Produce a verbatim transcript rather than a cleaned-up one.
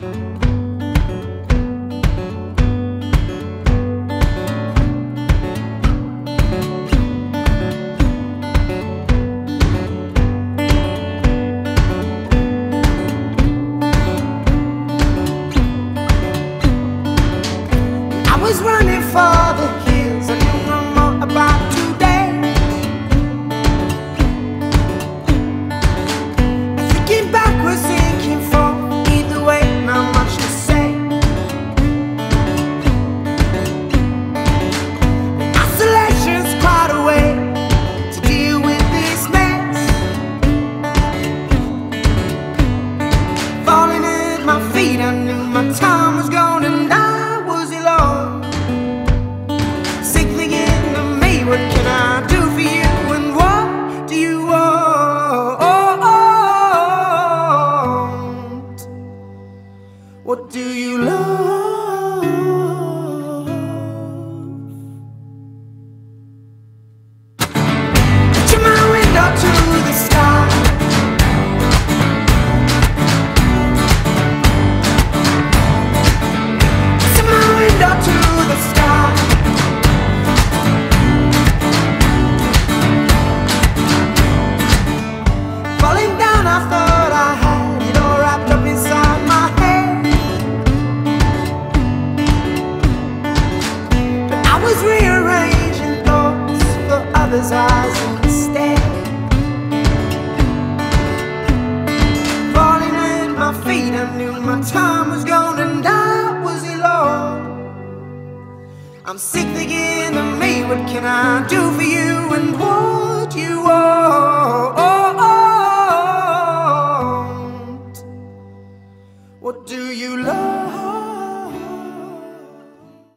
was running for the hills, I knew no more about today. Thinking backwards, thinking forward, either way, not much to say. Isolation's quite a way to deal with this mess. Falling at my feet, I knew my time was gone and I was alone. What can I do for you, and what do you want? What do you love? To my window, to the sky, to my window, to the sky. I thought I had it all wrapped up inside my head, but I was rearranging thoughts for others' eyes instead. Falling at my feet, I knew my time was gone and I was alone. I'm sick thinking of me, what can I do for you, and what you want? What do you love?